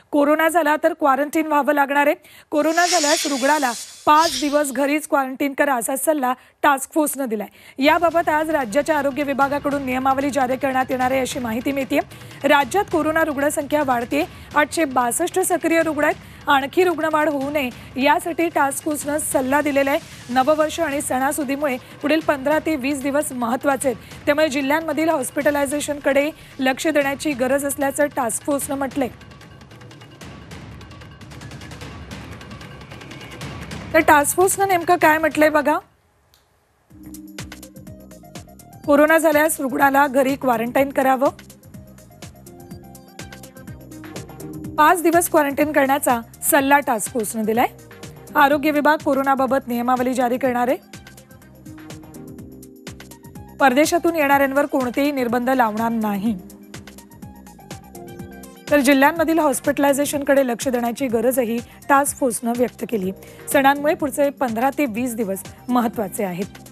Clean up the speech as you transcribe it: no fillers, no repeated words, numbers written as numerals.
Corona झाला तर quarantine व्हावं लागणार आहे। कोरोना झाल्यास रुग्णाला 5 दिवस घरीच क्वारंटाईन करा असा सल्ला टास्क फोर्सने दिलाय। याबाबत आज राज्याच्या आरोग्य विभागाकडून नियमावली जारी करण्यात येणार आहे अशी माहिती मिळते। राज्यात कोरोना रुग्णसंख्या वाढते, 862 सक्रिय रुग्ण आहेत। आणखी रुग्णवाढ होऊ नये यासाठी टास्क फोर्सने सल्ला दिलेला आहे। नववर्ष आणि सणासुदीमुळे पुढील 15 ते 20 दिवस महत्त्वाचे आहेत, त्यामुळे जिल्ह्यांमधील हॉस्पिटलायझेशनकडे लक्ष देण्याची गरज असल्याचं टास्क फोर्सने म्हटलंय। तर टास्क फोर्सने नेमकं काय म्हटलंय बघा। कोरोना झाल्यास रुग्णाला घरी क्वारंटाईन करावं, 5 दिवस क्वारंटाईन करण्याचा सल्ला टास्क फोर्सने दिलाय। आरोग्य विभाग कोरोनाबाबत नियमावली जारी करणार आहे। परदेशातून येणाऱ्यांवर कोणतेही निर्बंध लावणार नाही। तर जिल्ह्यांमधील हॉस्पिटलायझेशनकडे लक्ष देण्याची गरजही टास्क फोर्सने व्यक्त केली। सणांमुळे पुढचे 15 ते 20 दिवस महत्त्वाचे आहेत।